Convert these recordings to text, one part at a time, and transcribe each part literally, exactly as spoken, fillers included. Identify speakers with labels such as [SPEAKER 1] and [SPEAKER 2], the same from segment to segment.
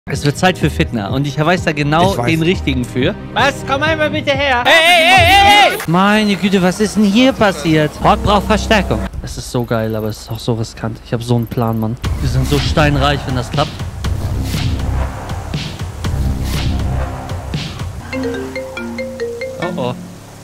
[SPEAKER 1] Es wird Zeit für Fitner und ich weiß da genau den richtigen für. Was? Komm einmal bitte her. Hey, hey, hey, hey, hey! Meine Güte, was ist denn hier passiert? Hawk braucht Verstärkung. Das ist so geil, aber es ist auch so riskant. Ich habe so einen Plan, Mann. Wir sind so steinreich, wenn das klappt. Oh, oh.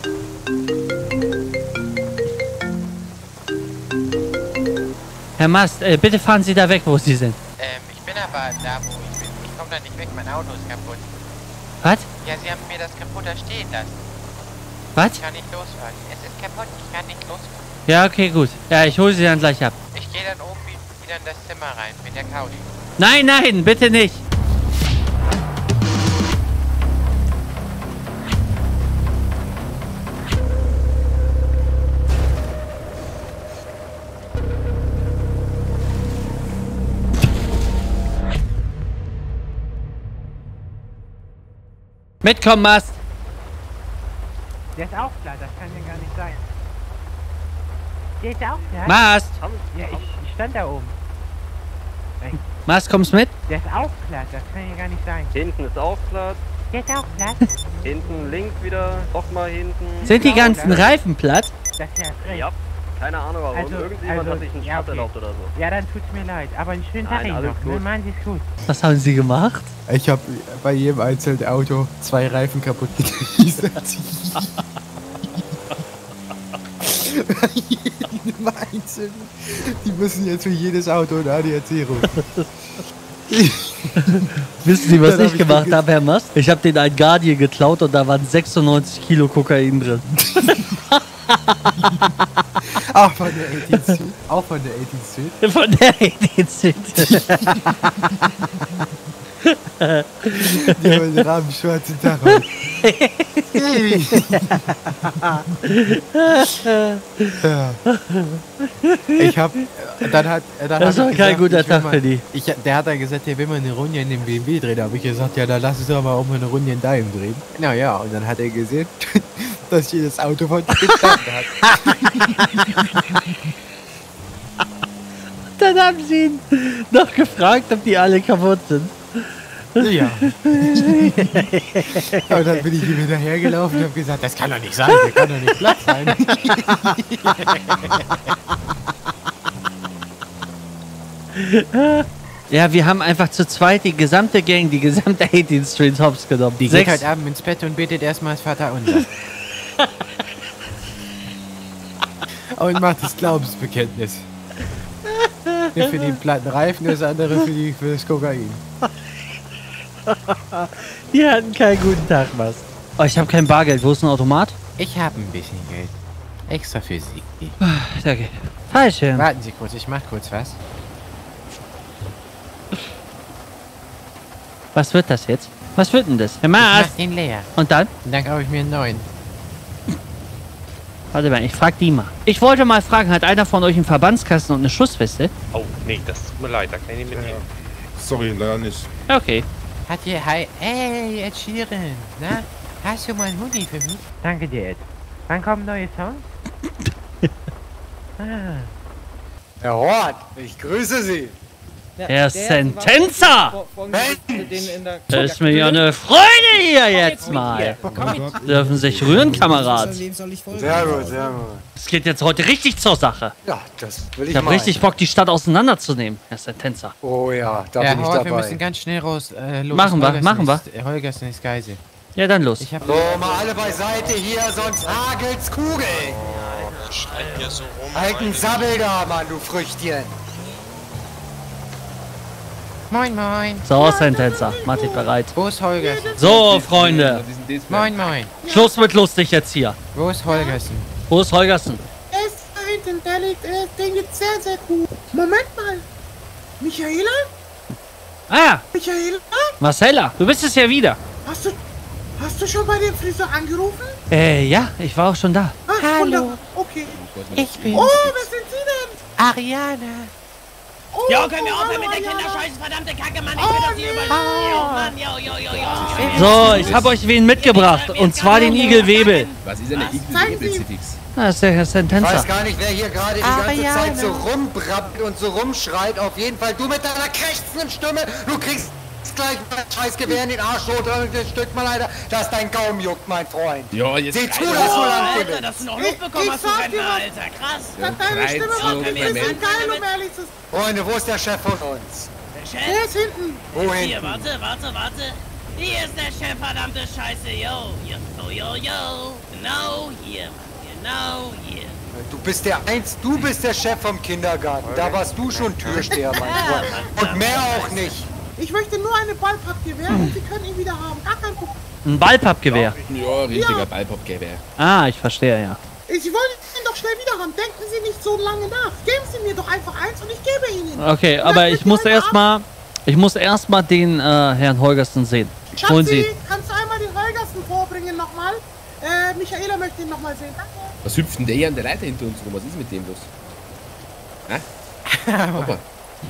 [SPEAKER 1] Herr Mast, äh, bitte fahren Sie da weg, wo Sie sind.
[SPEAKER 2] Ähm, ich bin aber da, wo ich bin. Ich komme da nicht weg, mein Auto ist kaputt.
[SPEAKER 1] Was?
[SPEAKER 2] Ja, Sie haben mir das kaputt da stehen lassen.
[SPEAKER 1] Was?
[SPEAKER 2] Ich kann nicht losfahren. Es ist kaputt, ich kann nicht losfahren.
[SPEAKER 1] Ja, okay, gut. Ja, ich hole Sie dann gleich ab.
[SPEAKER 2] Ich gehe dann oben wieder in das Zimmer rein, mit der Couch.
[SPEAKER 1] Nein, nein, bitte nicht. Mitkommen, Mast.
[SPEAKER 2] Der ist auch klar, das kann ja gar nicht sein. Der ist auch klar?
[SPEAKER 1] Mast.
[SPEAKER 2] Ja, ich, ich stand da oben.
[SPEAKER 1] Mast, kommst mit?
[SPEAKER 2] Der ist auch klar, das kann ja gar nicht sein.
[SPEAKER 3] Hinten ist auch platt.
[SPEAKER 2] Der ist auch klar.
[SPEAKER 3] Hinten links wieder. Nochmal hinten.
[SPEAKER 1] Sind die ganzen Reifen platt?
[SPEAKER 2] Das ist ja recht.
[SPEAKER 3] Ja. Keine Ahnung warum.
[SPEAKER 2] Also,
[SPEAKER 3] Irgendjemand
[SPEAKER 2] also,
[SPEAKER 3] hat sich einen
[SPEAKER 2] ja,
[SPEAKER 3] Start
[SPEAKER 2] okay.
[SPEAKER 3] erlaubt oder so.
[SPEAKER 2] Ja, dann tut's mir leid. Aber einen schönen Tag
[SPEAKER 3] Nein,
[SPEAKER 2] Ihnen
[SPEAKER 3] alles
[SPEAKER 2] noch.
[SPEAKER 3] gut.
[SPEAKER 2] Ne? Machen Sie es gut.
[SPEAKER 1] Was haben Sie gemacht?
[SPEAKER 4] Ich habe bei jedem einzelnen Auto zwei Reifen kaputt genießt. Bei jedem einzelnen. Die müssen jetzt für jedes Auto ein A D A C rufen.
[SPEAKER 1] Wissen Sie, was
[SPEAKER 4] Dann hab
[SPEAKER 1] ich
[SPEAKER 4] ich
[SPEAKER 1] gemacht
[SPEAKER 4] vergessen.
[SPEAKER 1] habe, Herr Mast? Ich habe den einen Guardian geklaut und da waren sechsundneunzig Kilo Kokain drin.
[SPEAKER 4] Auch von der achtzehn Street. Auch von der achtzehn Street.
[SPEAKER 1] Von der achtzehn Street.
[SPEAKER 4] Die wollen den Rahmen schwarzen Tag aus. Ja. Ich hab, dann hat, dann
[SPEAKER 1] Das
[SPEAKER 4] hat
[SPEAKER 1] war
[SPEAKER 4] er
[SPEAKER 1] kein
[SPEAKER 4] gesagt,
[SPEAKER 1] guter
[SPEAKER 4] ich will
[SPEAKER 1] Tag
[SPEAKER 4] mal-
[SPEAKER 1] für die.
[SPEAKER 4] Ich, der hat dann gesagt, ja, will man eine Runde in dem B M W drehen. Da habe ich gesagt, ja, dann lass uns doch mal auch mal eine Runde in deinem drehen. Naja, und dann hat er gesehen, dass jedes Auto von gestanden hat.
[SPEAKER 1] Dann haben Sie ihn noch gefragt, ob die alle kaputt sind.
[SPEAKER 4] Ja. Und dann bin ich ihm hinterhergelaufen und habe gesagt, das kann doch nicht sein, der kann doch nicht platt sein.
[SPEAKER 1] Ja, wir haben einfach zu zweit die gesamte Gang, die gesamte achtzehn Street Hops genommen.
[SPEAKER 2] Die
[SPEAKER 1] Sechs.
[SPEAKER 2] geht heute Abend ins Bett und betet erstmal das Vaterunser.
[SPEAKER 4] Und macht das Glaubensbekenntnis. Der für den platten Reifen, das andere für, die, für das Kokain.
[SPEAKER 1] Die hatten keinen guten Tag, Mast. Oh, ich habe kein Bargeld. Wo ist ein Automat?
[SPEAKER 2] Ich habe ein bisschen Geld. Extra für Sie.
[SPEAKER 1] Danke. Fallschirm.
[SPEAKER 2] Warten Sie kurz, ich mach kurz was.
[SPEAKER 1] Was wird das jetzt? Was wird denn das? Herr
[SPEAKER 2] Ich mach
[SPEAKER 1] Mast.
[SPEAKER 2] den leer.
[SPEAKER 1] Und dann?
[SPEAKER 2] Und dann kaufe ich mir einen neuen.
[SPEAKER 1] Warte mal, ich frag die mal. Ich wollte mal fragen, hat einer von euch einen Verbandskasten und eine Schussweste?
[SPEAKER 5] Oh, nee, das tut mir leid, da kann ich nicht mitnehmen.
[SPEAKER 6] Sorry, leider nicht.
[SPEAKER 1] Okay.
[SPEAKER 2] Hat hier, hi, ey, Ed Sheeran, na? Hast du mal einen Hoodie für mich? Danke dir, Ed. Wann kommen neue Songs? ah.
[SPEAKER 7] Herr Hort, ich grüße Sie.
[SPEAKER 1] Herr Sentenza! Das ist mir ja eine Freude hier jetzt mal. Dürfen sich rühren, Kamerad.
[SPEAKER 7] Sehr gut, sehr gut.
[SPEAKER 1] Es geht jetzt heute richtig zur Sache.
[SPEAKER 7] Ja, das will ich
[SPEAKER 1] Ich habe
[SPEAKER 7] mal.
[SPEAKER 1] richtig Bock, die Stadt auseinanderzunehmen, Herr Sentenza.
[SPEAKER 7] Oh ja, da
[SPEAKER 2] Ja,
[SPEAKER 7] bin ich
[SPEAKER 2] Hort, wir
[SPEAKER 7] dabei.
[SPEAKER 2] müssen ganz schnell raus. Äh, los.
[SPEAKER 1] Machen wir,
[SPEAKER 2] Holgersen
[SPEAKER 1] machen wir.
[SPEAKER 2] ist, Holgersen ist Geisel.
[SPEAKER 1] Ja, dann los.
[SPEAKER 2] Ich hab...
[SPEAKER 7] So, mal alle beiseite hier, sonst hagelt's Kugeln.
[SPEAKER 5] Schreit hier so rum.
[SPEAKER 7] Alten Sabbel da, Mann, du Früchtchen.
[SPEAKER 2] Moin, moin.
[SPEAKER 1] So, Sentenza, mach dich bereit.
[SPEAKER 2] Wo ist Holgersen?
[SPEAKER 1] So, Freunde,
[SPEAKER 2] Moin, moin.
[SPEAKER 1] Schluss mit lustig jetzt hier.
[SPEAKER 2] Wo ist Holgersen?
[SPEAKER 1] Wo ist Holgersen?
[SPEAKER 8] Er ist da hinten, der liegt, äh, der liegt sehr, sehr gut. Moment mal. Michaela?
[SPEAKER 1] Ah,
[SPEAKER 8] Michaela?
[SPEAKER 1] Marcella, du bist es ja wieder.
[SPEAKER 8] Hast du, hast du schon bei dem Friseur angerufen?
[SPEAKER 1] Äh, ja, ich war auch schon da.
[SPEAKER 8] Ach,
[SPEAKER 2] Hallo.
[SPEAKER 8] wunderbar. Okay.
[SPEAKER 2] Ich bin
[SPEAKER 8] Oh, wer sind Sie denn?
[SPEAKER 2] Ariana.
[SPEAKER 8] Oh,
[SPEAKER 9] Jo, können wir
[SPEAKER 8] oh,
[SPEAKER 9] aufhören mit der
[SPEAKER 8] Ariana.
[SPEAKER 9] Kinderscheiße, verdammte Kacke, Mann, ich will das hier überleben. Jo, Mann, jo, jo, jo, jo.
[SPEAKER 1] So, ich habe euch wen mitgebracht. Und zwar den Igel Webel.
[SPEAKER 9] Was ist denn der
[SPEAKER 8] Zeigen Sie ihm.
[SPEAKER 1] Das ist der Herr
[SPEAKER 7] Ich
[SPEAKER 1] Sentenza.
[SPEAKER 7] weiß gar nicht, wer hier gerade die ganze
[SPEAKER 2] Ariane.
[SPEAKER 7] Zeit so rumbrabbelt und so rumschreit. Auf jeden Fall du mit deiner krächzenden Stimme. Du kriegst gleich mein Scheißgewehr in den Arsch holt und das Stück mal leider, dass dein Kaum juckt, mein Freund.
[SPEAKER 6] Ja, jetzt...
[SPEAKER 7] Sieh zu, dass du lang
[SPEAKER 9] Alter,
[SPEAKER 7] gewinnst.
[SPEAKER 9] dass du noch Luft bekommen hast, du Rentner, Alter. Krass.
[SPEAKER 8] Hat deine Stimme
[SPEAKER 6] so
[SPEAKER 8] war ein bisschen
[SPEAKER 6] Moment.
[SPEAKER 8] geil, um ehrlich zu sein.
[SPEAKER 7] Freunde, wo ist der Chef von uns?
[SPEAKER 9] Der
[SPEAKER 8] Der
[SPEAKER 9] Chef?
[SPEAKER 8] ist hinten.
[SPEAKER 7] Wo
[SPEAKER 9] Hier,
[SPEAKER 7] hinten?
[SPEAKER 9] warte, warte, warte. Hier ist der Chef, verdammte Scheiße. Yo, yo, yo, yo, yo. Genau hier, Mann. Genau hier.
[SPEAKER 7] Du bist der Eins, du bist der Chef vom Kindergarten. Da warst du schon Türsteher, mein Freund. Und mehr auch nicht.
[SPEAKER 8] Ich möchte nur eine Ballpappgewehr und Sie können ihn wieder haben. Gar kein Problem.
[SPEAKER 1] Ein Ballpappgewehr.
[SPEAKER 6] Ja, richtiger Ballpop-Gewehr.
[SPEAKER 1] Ah, ich verstehe, ja.
[SPEAKER 8] Ich wollte ihn doch schnell wieder haben. Denken Sie nicht so lange nach. Geben Sie mir doch einfach eins und ich gebe Ihnen.
[SPEAKER 1] Okay,
[SPEAKER 8] Und
[SPEAKER 1] aber
[SPEAKER 8] dann
[SPEAKER 1] ich
[SPEAKER 8] könnt
[SPEAKER 1] muss
[SPEAKER 8] ihr heute
[SPEAKER 1] erstmal, ich muss erstmal den äh, Herrn Holgersen sehen.
[SPEAKER 8] Abend-
[SPEAKER 1] Holen
[SPEAKER 8] Schatzi,
[SPEAKER 1] Sie.
[SPEAKER 8] kannst du einmal den Holgersen vorbringen nochmal? Äh, Michaela möchte ihn nochmal sehen. Danke.
[SPEAKER 6] Was hüpft denn der hier an der Leiter hinter uns rum? Was ist mit dem los? Hä? Opa.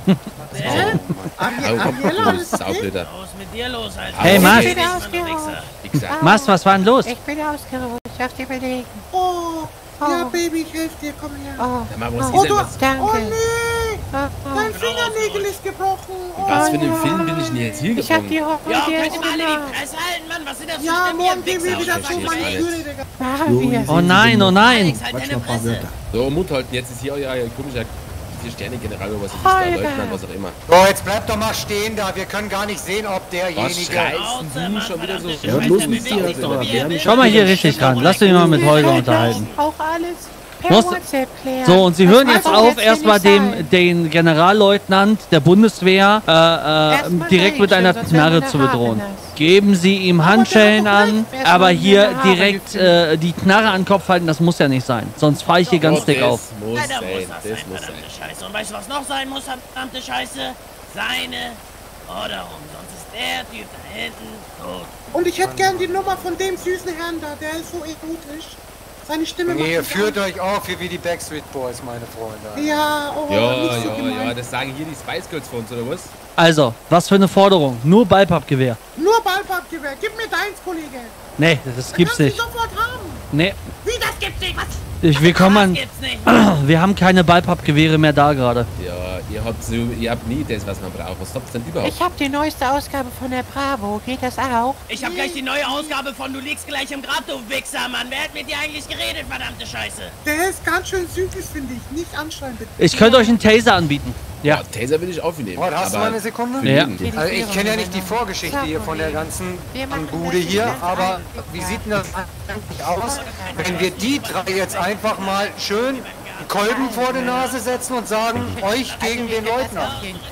[SPEAKER 8] Äh? Ari- Ariella,
[SPEAKER 6] Du
[SPEAKER 8] alles okay?
[SPEAKER 6] Saublöder.
[SPEAKER 9] Was ist mit dir los, Alter?
[SPEAKER 1] Hey,
[SPEAKER 6] Aber
[SPEAKER 1] Mast.
[SPEAKER 6] okay. Wichser.
[SPEAKER 1] Mast, was war denn los?
[SPEAKER 2] Ich bin ausgeruht. Auf die Belegen.
[SPEAKER 8] Oh, ja,
[SPEAKER 2] Oh.
[SPEAKER 8] Baby, ich helfe dir. Komm her.
[SPEAKER 2] Oh,
[SPEAKER 6] Sag mal, was
[SPEAKER 8] Oh,
[SPEAKER 6] ist
[SPEAKER 8] du,
[SPEAKER 6] denn? Was,
[SPEAKER 2] danke.
[SPEAKER 8] oh nee,
[SPEAKER 2] oh, oh.
[SPEAKER 8] dein Fingernägel ist gebrochen. Oh,
[SPEAKER 6] was für einen Film bin ich denn jetzt hier
[SPEAKER 2] Ich hab die
[SPEAKER 6] gekommen?
[SPEAKER 2] Hoffnung,
[SPEAKER 9] Ja,
[SPEAKER 2] die
[SPEAKER 9] könnt
[SPEAKER 2] ist
[SPEAKER 9] ihr mal alle
[SPEAKER 2] gemacht.
[SPEAKER 9] die Fresse halten, Mann? Was sind das für
[SPEAKER 8] ja,
[SPEAKER 9] Stimmen,
[SPEAKER 8] morgen
[SPEAKER 9] ihr
[SPEAKER 8] gehen wir
[SPEAKER 9] Wichser?
[SPEAKER 8] wieder
[SPEAKER 9] Was
[SPEAKER 8] zu
[SPEAKER 9] ist
[SPEAKER 8] meiner
[SPEAKER 9] das?
[SPEAKER 8] Türe, Digga.
[SPEAKER 2] Machen wir.
[SPEAKER 1] Oh nein, oh nein.
[SPEAKER 9] Alex, halt deine Fresse.
[SPEAKER 6] So, Mund halten. Jetzt ist hier euer komischer Vier-Sterne-General oder was ist das da?
[SPEAKER 2] Holger.
[SPEAKER 6] Leutnant, was auch immer.
[SPEAKER 7] So, jetzt bleib doch mal stehen da. Wir können gar nicht sehen, ob
[SPEAKER 6] Was
[SPEAKER 7] derjenige...
[SPEAKER 6] schreist denn du schon wieder so?
[SPEAKER 9] Ja, los mit dir, Alter.
[SPEAKER 1] Schau mal hier richtig ran. Lass dich mal mit Holger unterhalten.
[SPEAKER 2] Auch alles per
[SPEAKER 1] Muss-
[SPEAKER 2] WhatsApp klären.
[SPEAKER 1] So, und Sie
[SPEAKER 2] Das
[SPEAKER 1] hören
[SPEAKER 2] muss
[SPEAKER 1] jetzt
[SPEAKER 2] doch
[SPEAKER 1] auf,
[SPEAKER 2] hier
[SPEAKER 1] erstmal
[SPEAKER 2] nicht
[SPEAKER 1] dem
[SPEAKER 2] sein.
[SPEAKER 1] den Generalleutnant der Bundeswehr äh, äh,
[SPEAKER 2] Erstmal
[SPEAKER 1] direkt mit
[SPEAKER 2] Mädchen,
[SPEAKER 1] einer
[SPEAKER 2] sonst werden wir
[SPEAKER 1] Knarre zu
[SPEAKER 2] eine
[SPEAKER 1] bedrohen.
[SPEAKER 2] Haarnass.
[SPEAKER 1] Geben Sie ihm Handschellen an,
[SPEAKER 2] Erstmal
[SPEAKER 1] aber
[SPEAKER 2] hier
[SPEAKER 1] hier
[SPEAKER 2] eine Haare
[SPEAKER 1] direkt äh, die Knarre an den Kopf halten, das muss ja nicht sein. Sonst fahre ich hier ganz
[SPEAKER 6] Oh,
[SPEAKER 1] dick
[SPEAKER 6] das
[SPEAKER 1] auf.
[SPEAKER 6] muss
[SPEAKER 9] Leider muss
[SPEAKER 6] sein,
[SPEAKER 9] das
[SPEAKER 6] das
[SPEAKER 9] sein,
[SPEAKER 6] muss sein.
[SPEAKER 9] verdammte Scheiße. Und weißt du, was noch sein muss, verdammte Scheiße? Seine Forderung. Sonst ist der Typ da hinten tot.
[SPEAKER 8] Und ich hätte gern die Nummer von dem süßen Herrn da, der ist so egotisch. Seine Stimme macht
[SPEAKER 7] Ihr
[SPEAKER 8] mich
[SPEAKER 7] führt
[SPEAKER 8] an.
[SPEAKER 7] euch auf hier wie die Backstreet Boys, meine Freunde.
[SPEAKER 8] Ja, oh,
[SPEAKER 6] Ja,
[SPEAKER 8] nicht so
[SPEAKER 6] ja,
[SPEAKER 8] gemein.
[SPEAKER 6] ja, das sagen hier die Spice Girls von uns, oder was?
[SPEAKER 1] Also, was für eine Forderung? Nur Ballpappgewehr.
[SPEAKER 8] Nur Ballpappgewehr. Gib mir deins, Kollege.
[SPEAKER 1] Nee, das
[SPEAKER 8] Dann
[SPEAKER 1] gibt's
[SPEAKER 8] kannst du
[SPEAKER 1] nicht.
[SPEAKER 8] sofort haben.
[SPEAKER 1] Nee,
[SPEAKER 9] Wie, das gibt's nicht? Was?
[SPEAKER 1] ich, wir kommen
[SPEAKER 9] Das
[SPEAKER 1] an,
[SPEAKER 9] gibt's nicht.
[SPEAKER 1] wir haben keine Ballpappgewehre mehr da gerade.
[SPEAKER 6] Ja, ihr habt so, ihr habt nie das, was man braucht. Was habt ihr denn überhaupt?
[SPEAKER 2] Ich habe die neueste Ausgabe von der Bravo. Geht das auch?
[SPEAKER 9] Ich hab gleich die neue Ausgabe von Du liegst gleich im Grab, du Wichser, Mann. Wer hat mit dir eigentlich geredet, verdammte Scheiße?
[SPEAKER 8] Der ist ganz schön süß, finde ich. Nicht anschreien, bitte.
[SPEAKER 1] Ich könnte euch einen Taser anbieten. Ja.
[SPEAKER 6] Ja, Taser will ich aufnehmen.
[SPEAKER 7] Oh, hast du
[SPEAKER 6] aber
[SPEAKER 7] mal eine Sekunde?
[SPEAKER 6] für
[SPEAKER 1] Ja.
[SPEAKER 6] jeden.
[SPEAKER 7] Also ich kenne ja nicht die Vorgeschichte hier von der ganzen Bude hier, aber wie sieht denn das eigentlich aus, wenn wir die drei jetzt einfach mal schön einen Kolben vor die Nase setzen und sagen, euch gegen den Leutnant?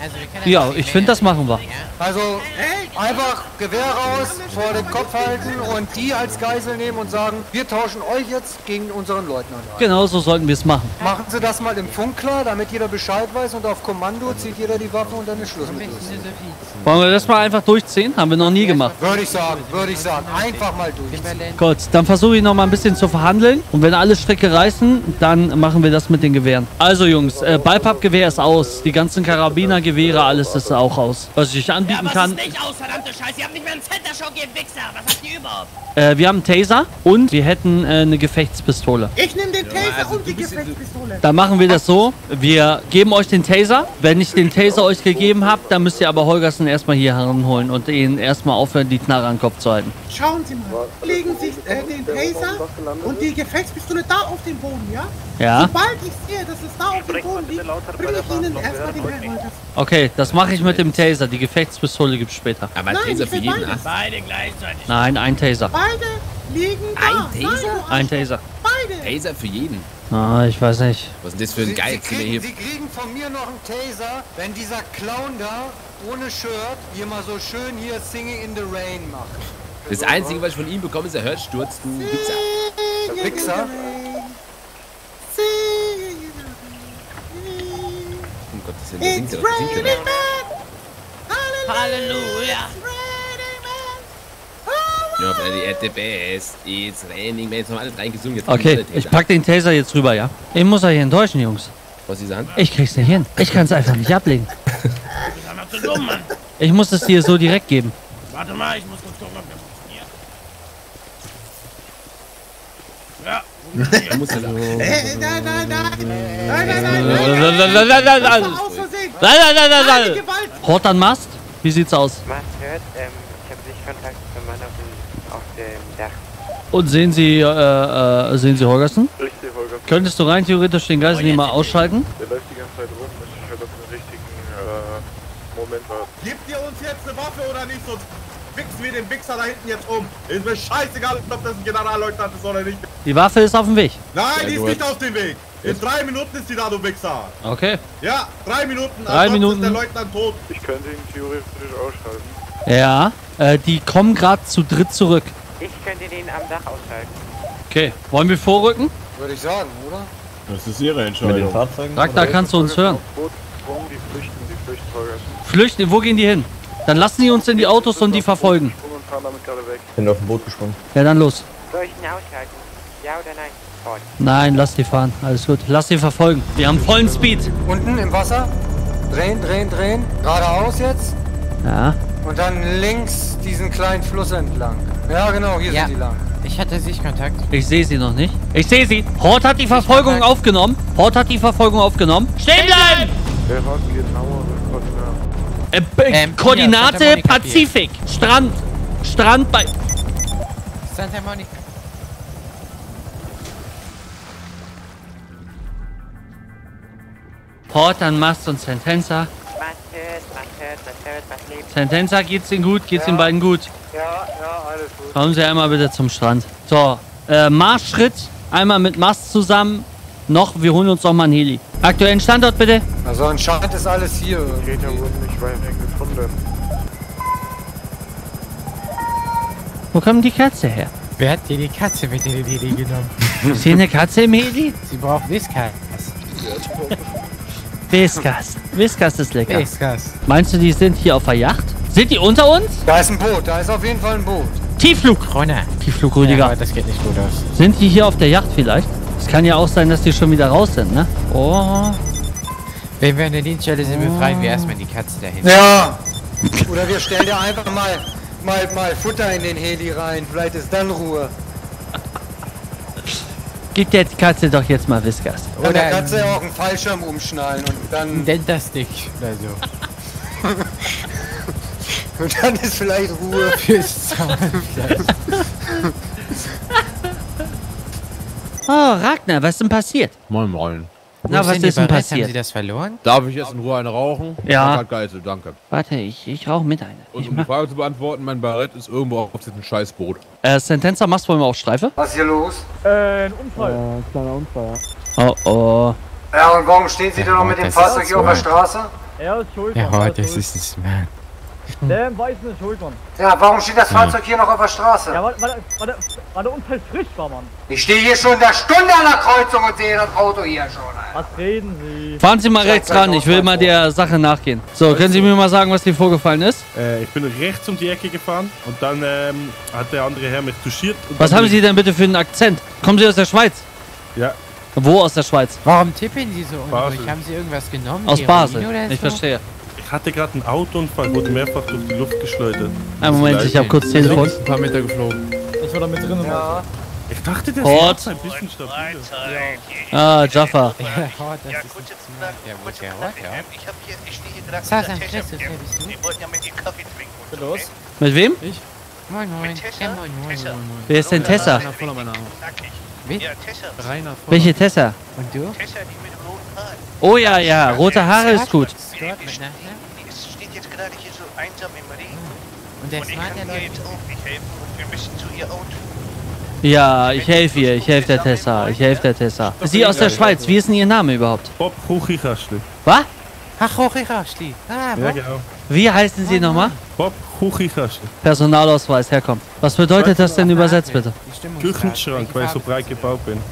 [SPEAKER 1] Ja, ich finde, das machen wir.
[SPEAKER 7] Also einfach Gewehr raus, vor den Kopf halten und die als Geisel nehmen und sagen, wir tauschen euch jetzt gegen unseren Leutnant ein.
[SPEAKER 1] Genau so sollten wir es machen.
[SPEAKER 7] Machen Sie das mal im Funk klar, damit jeder Bescheid weiß und auf Kommando zieht jeder die Waffe und dann ist Schluss mit uns.
[SPEAKER 1] Wollen wir das mal einfach durchziehen? Haben wir noch nie gemacht.
[SPEAKER 7] Würde ich sagen, würde ich sagen. Einfach mal durch.
[SPEAKER 1] Gut, dann versuche ich noch mal ein bisschen zu verhandeln. Und wenn alle Stricke reißen, dann machen wir das mit den Gewehren. Also Jungs, äh, Ballpappgewehr ist aus. Die ganzen Karabinergewehre, alles ist auch aus. Was ich euch
[SPEAKER 9] Ja,
[SPEAKER 1] anbieten
[SPEAKER 9] was
[SPEAKER 1] kann,
[SPEAKER 9] ist nicht aus, verdammte Scheiße? Ihr habt nicht mehr einen Center-Shock, ihr Wichser. Was habt ihr überhaupt?
[SPEAKER 1] äh, wir haben einen Taser und wir hätten äh, eine Gefechtspistole.
[SPEAKER 8] Ich nehme den Taser
[SPEAKER 6] also
[SPEAKER 8] und die
[SPEAKER 6] du bist-
[SPEAKER 8] Gefechtspistole.
[SPEAKER 1] Dann machen wir das so. Wir geben euch den Taser. Wenn ich den Taser euch gegeben habe, dann müsst ihr aber Holgersen erstmal hier heranholen und ihn erstmal aufhören, die Knarre an den Kopf zu halten.
[SPEAKER 8] Schauen Sie mal. Legen Sie äh, den Taser und die Gefechtspistole da auf den Boden, ja?
[SPEAKER 1] Ja?
[SPEAKER 8] Sobald ich sehe, dass es da auf dem Boden liegt, bringe ich Ihnen erstmal den Herrn Holgersen.
[SPEAKER 1] Okay, das mache ich mit dem Taser. Die Gefechtspistole gibt's später.
[SPEAKER 6] Aber
[SPEAKER 8] Nein,
[SPEAKER 6] Taser
[SPEAKER 8] ich
[SPEAKER 6] für
[SPEAKER 8] will
[SPEAKER 6] jeden,
[SPEAKER 8] beides.
[SPEAKER 6] ah?
[SPEAKER 9] Beide gleichzeitig.
[SPEAKER 1] Nein, ein Taser.
[SPEAKER 8] Beide liegen da.
[SPEAKER 6] Ein Taser?
[SPEAKER 8] Nein, du
[SPEAKER 1] Ein Taser.
[SPEAKER 8] Beide.
[SPEAKER 6] Taser für jeden.
[SPEAKER 1] Ah, ich weiß nicht.
[SPEAKER 6] Was ist denn das für ein
[SPEAKER 7] Sie,
[SPEAKER 6] Geil?
[SPEAKER 7] Sie,
[SPEAKER 6] Jetzt sind wir
[SPEAKER 7] kriegen,
[SPEAKER 6] hier.
[SPEAKER 7] Sie kriegen von mir noch einen Taser, wenn dieser Clown da ohne Shirt hier mal so schön hier Singing in the Rain macht.
[SPEAKER 6] Das Einzige, was ich von ihm bekomme, ist ein Hörsturz, du Wichser.
[SPEAKER 8] Singing in the
[SPEAKER 7] Wichser.
[SPEAKER 8] rain. Singing in the rain.
[SPEAKER 6] Um Gottes Willen, der singt
[SPEAKER 8] It's
[SPEAKER 6] ja doch, der singt ja
[SPEAKER 8] raining
[SPEAKER 6] doch.
[SPEAKER 8] men.
[SPEAKER 9] Halleluja.
[SPEAKER 8] It's raining men. Oh,
[SPEAKER 6] Ja, weil die Erde best, it's raining, man. Jetzt haben alle drei gesungen. Jetzt kommen
[SPEAKER 1] Okay,
[SPEAKER 6] alle Taser.
[SPEAKER 1] ich pack den Taser jetzt rüber, ja? Ich muss euch enttäuschen, Jungs.
[SPEAKER 6] Was ist an?
[SPEAKER 1] Ich krieg's nicht hin. Ich kann's einfach nicht ablegen.
[SPEAKER 9] Du bist einfach zu dumm, Mann.
[SPEAKER 1] Ich muss es dir so direkt geben.
[SPEAKER 9] Warte mal, ich muss kurz gucken, ob das funktioniert. Ja.
[SPEAKER 6] Er muss halt auch.
[SPEAKER 8] Äh, nein, nein, nein. Nein, nein, nein, nein.
[SPEAKER 1] Nein, nein, nein, nein, nein,
[SPEAKER 8] Das
[SPEAKER 1] nein.
[SPEAKER 8] war aus Versehen.
[SPEAKER 1] Nein, nein, nein,
[SPEAKER 8] Keine
[SPEAKER 1] nein, nein.
[SPEAKER 8] Gewalt.
[SPEAKER 1] Hortan Mast? Wie sieht's aus?
[SPEAKER 2] Man hört, ähm, ich habe Sichtkontakt zum Mann auf dem, auf dem Dach.
[SPEAKER 1] Und sehen Sie, äh, äh, sehen Sie Holgersen?
[SPEAKER 3] Richtig, Holger.
[SPEAKER 1] Könntest du rein theoretisch den Geiselnehmer ausschalten?
[SPEAKER 3] Der läuft die ganze Zeit rum, muss ich halt auf den richtigen äh, Moment warten.
[SPEAKER 10] Gebt ihr uns jetzt eine Waffe oder nicht, sonst wichsen wir den Wichser da hinten jetzt um. Ist mir scheißegal, ob das ein Generalleutnant ist oder nicht.
[SPEAKER 1] Die Waffe ist auf dem Weg.
[SPEAKER 10] Nein, die ist nicht auf dem Weg. In drei Minuten ist die da, du Wichser.
[SPEAKER 1] Okay.
[SPEAKER 10] Ja, drei Minuten.
[SPEAKER 1] Drei Minuten.
[SPEAKER 10] Ist der Leutnant tot.
[SPEAKER 3] Ich könnte ihn theoretisch ausschalten.
[SPEAKER 1] Ja, äh, die kommen gerade zu dritt zurück.
[SPEAKER 2] Ich könnte den am Dach ausschalten.
[SPEAKER 1] Okay, wollen wir vorrücken?
[SPEAKER 7] Würde ich sagen, oder?
[SPEAKER 10] Das ist ihre Entscheidung.
[SPEAKER 1] Ragnar, kannst du uns hören?
[SPEAKER 3] Die flüchten, die flüchten, Holger.
[SPEAKER 1] Flüchten, wo gehen die hin? Dann lassen die uns in die Autos und die verfolgen.
[SPEAKER 3] Und fahren damit gerade weg.
[SPEAKER 10] Bin auf dem Boot gesprungen.
[SPEAKER 1] Ja, dann los.
[SPEAKER 2] Soll ich ihn ausschalten? Ja oder nein? Fort.
[SPEAKER 1] Nein, lass die fahren. Alles gut. Lass die verfolgen. Wir haben vollen Speed.
[SPEAKER 7] Unten im Wasser. Drehen, drehen, drehen. Geradeaus jetzt.
[SPEAKER 1] Ja.
[SPEAKER 7] Und dann links diesen kleinen Fluss entlang. Ja, genau, hier
[SPEAKER 2] Ja.
[SPEAKER 7] sind die lang.
[SPEAKER 2] Ich hatte Sichtkontakt.
[SPEAKER 1] Ich sehe sie noch nicht. Ich sehe sie. Hort hat die Verfolgung aufgenommen. Hort hat die Verfolgung aufgenommen. Stehen bleiben!
[SPEAKER 3] Wer hat genauere Koordinaten?
[SPEAKER 1] Äh, b-
[SPEAKER 2] Ähm,
[SPEAKER 1] Koordinate
[SPEAKER 2] hier, Santa Monica
[SPEAKER 1] Pazifik. Strand. Strand bei...
[SPEAKER 2] Santa Monica.
[SPEAKER 1] Hort an Mast und Sentenza.
[SPEAKER 2] Man hört, man hört, man hört, was lebt.
[SPEAKER 1] Sentenza, geht's Ihnen gut? Geht's den beiden gut?
[SPEAKER 7] Ja, ja, alles gut.
[SPEAKER 1] Kommen Sie einmal bitte zum Strand. So, äh, Marschschritt. Einmal mit Mast zusammen. Noch, wir holen uns noch mal einen Heli. Aktuellen Standort bitte.
[SPEAKER 7] Also anscheinend ist alles hier irgendwie.
[SPEAKER 3] Täter wurden nicht weit gefunden.
[SPEAKER 1] Wo kommt die Katze her?
[SPEAKER 2] Wer hat dir die Katze mit in den Heli genommen?
[SPEAKER 1] Ist hier eine Katze im Heli?
[SPEAKER 2] Sie braucht Whiskas.
[SPEAKER 1] Whiskas. Whiskas ist lecker.
[SPEAKER 2] Whiskas.
[SPEAKER 1] Meinst du, die sind hier auf der Yacht? Sind die unter uns?
[SPEAKER 7] Da ist ein Boot, da ist auf jeden Fall ein Boot.
[SPEAKER 1] Tiefflug.
[SPEAKER 2] Runter.
[SPEAKER 1] Tiefflug,
[SPEAKER 2] Ja,
[SPEAKER 1] Rüdiger.
[SPEAKER 2] aber das geht nicht gut aus.
[SPEAKER 1] Sind die hier auf der Yacht vielleicht? Es kann ja auch sein, dass die schon wieder raus sind, ne? Oh.
[SPEAKER 2] Wenn wir an der Dienststelle sind, befreien wir erstmal die Katze dahin.
[SPEAKER 7] Ja. Oder wir stellen dir einfach mal, mal, mal Futter in den Heli rein. Vielleicht ist dann Ruhe.
[SPEAKER 1] Gib der Katze doch jetzt mal Whiskas.
[SPEAKER 7] Oder
[SPEAKER 2] Oder
[SPEAKER 7] der Katze auch einen Fallschirm umschnallen und dann,
[SPEAKER 2] Ein Dentastick oder so.
[SPEAKER 7] und dann ist vielleicht Ruhe.
[SPEAKER 2] Fürs Zahnfleisch.
[SPEAKER 1] Oh, Ragnar, was ist denn passiert?
[SPEAKER 10] Moin moin.
[SPEAKER 1] Na, was ist denn
[SPEAKER 2] Haben
[SPEAKER 1] passiert?
[SPEAKER 2] Sie das verloren?
[SPEAKER 10] Darf ich jetzt in Ruhe eine rauchen?
[SPEAKER 1] Ja.
[SPEAKER 10] Geisel, danke.
[SPEAKER 1] Warte, ich, ich rauche mit einer.
[SPEAKER 10] Und
[SPEAKER 1] Ich
[SPEAKER 10] um die
[SPEAKER 1] mach,
[SPEAKER 10] Frage zu beantworten, mein Barett ist irgendwo auf diesem Scheißboot.
[SPEAKER 1] äh, Sentenza, machst du wohl mal auf Streife?
[SPEAKER 7] Was ist hier los?
[SPEAKER 1] Äh, Oh, oh.
[SPEAKER 7] Ja, und warum stehen Sie denn noch mit dem
[SPEAKER 2] das
[SPEAKER 7] Fahrzeug
[SPEAKER 2] ist
[SPEAKER 7] hier auf der Straße?
[SPEAKER 9] Er ist schuld.
[SPEAKER 2] Ja, oh, das ist ein Mann.
[SPEAKER 9] Der im Weißen ist schuld, Mann.
[SPEAKER 7] Ja, warum steht das Fahrzeug hier noch auf der Straße?
[SPEAKER 9] Ja, weil, weil, weil, der, weil der Unfall frisch war, Mann.
[SPEAKER 7] Ich stehe hier schon eine Stunde an der Kreuzung und sehe das Auto hier schon. Alter.
[SPEAKER 9] Was reden Sie?
[SPEAKER 1] Fahren Sie mal rechts ran, ich will mal der Sache nachgehen. So, können Sie mir mal sagen, was hier vorgefallen ist?
[SPEAKER 11] Äh, ich bin rechts um die Ecke gefahren und dann ähm, hat der andere Herr mich touchiert. Und
[SPEAKER 1] Was
[SPEAKER 11] dann
[SPEAKER 1] haben Sie denn bitte für einen Akzent? Kommen Sie aus der Schweiz?
[SPEAKER 11] Ja.
[SPEAKER 1] Wo aus der Schweiz?
[SPEAKER 2] Warum tippen Sie so
[SPEAKER 11] Basel.
[SPEAKER 2] unruhig? Haben Sie irgendwas genommen?
[SPEAKER 1] Aus
[SPEAKER 2] Heroin
[SPEAKER 1] Basel.
[SPEAKER 2] oder
[SPEAKER 1] Ich
[SPEAKER 2] so?
[SPEAKER 1] verstehe.
[SPEAKER 11] Ich hatte gerade einen Autounfall, wurde mehrfach durch die Luft geschleudert.
[SPEAKER 1] Einen Moment, ich habe kurz Telefon.
[SPEAKER 10] Ein paar Meter geflogen.
[SPEAKER 9] Ich war da mit drin.
[SPEAKER 7] Ja.
[SPEAKER 11] Ich dachte, der
[SPEAKER 1] Hort.
[SPEAKER 11] ist ein bisschen stabil.
[SPEAKER 1] Ah, Jaffa.
[SPEAKER 2] Ja, oh, das
[SPEAKER 12] Ja,
[SPEAKER 2] ist
[SPEAKER 12] kurze
[SPEAKER 2] ein
[SPEAKER 12] Frage,
[SPEAKER 2] Ja, wo
[SPEAKER 12] kurze
[SPEAKER 2] der
[SPEAKER 12] Frage.
[SPEAKER 2] Ort, ja.
[SPEAKER 12] Ähm, Ich hab hier, ich stehe hier gerade
[SPEAKER 2] Sasa,
[SPEAKER 12] mit der Tessa.
[SPEAKER 2] Christus, wer bist du?
[SPEAKER 12] Wir wollten ja mit dir Kaffee trinken. und so,
[SPEAKER 9] Los.
[SPEAKER 12] okay?
[SPEAKER 1] Mit wem?
[SPEAKER 2] Moin, moin.
[SPEAKER 12] Mit Tessa?
[SPEAKER 2] Ja, moin, moin,
[SPEAKER 12] Tessa.
[SPEAKER 2] moin, moin.
[SPEAKER 1] Wer ist denn Tessa?
[SPEAKER 12] Voller mein Name. Nackig.
[SPEAKER 2] Wie?
[SPEAKER 12] Ja, Tessa.
[SPEAKER 1] Welche Tessa?
[SPEAKER 2] Und du?
[SPEAKER 12] Tessa, die mit dem roten Haar.
[SPEAKER 1] Oh ja, ja, rote Haare ist gut.
[SPEAKER 2] Scott
[SPEAKER 12] Die,
[SPEAKER 2] mit
[SPEAKER 12] die,
[SPEAKER 2] Nachnamen?
[SPEAKER 12] die ist- steht jetzt gerade hier so einsam im Regen.
[SPEAKER 2] Und der
[SPEAKER 12] Und ich
[SPEAKER 2] Smart,
[SPEAKER 12] kann
[SPEAKER 2] der
[SPEAKER 12] ihr
[SPEAKER 2] läuft.
[SPEAKER 12] jetzt auch nicht helfen. Und wir müssen zu ihr Auto.
[SPEAKER 1] Ja, ich helfe ihr, ich helfe der Tessa, ich helfe der Tessa. Sie aus der Schweiz, wie ist denn Ihr Name überhaupt?
[SPEAKER 11] Bob Huchikastli.
[SPEAKER 1] Was?
[SPEAKER 2] Ach, hoch, ich rausschli. Ah,
[SPEAKER 11] Ja,
[SPEAKER 2] wo?
[SPEAKER 11] genau.
[SPEAKER 1] Wie heißen Sie nochmal?
[SPEAKER 11] Bob Huchikastli.
[SPEAKER 1] Personalausweis, herkommt. Was bedeutet das denn übersetzt, bitte?
[SPEAKER 2] Die Stimmungsgrad.
[SPEAKER 11] Küchenschrank,
[SPEAKER 2] Welche
[SPEAKER 11] weil ich so
[SPEAKER 2] Farbe
[SPEAKER 11] breit
[SPEAKER 2] ist das?
[SPEAKER 11] gebaut bin.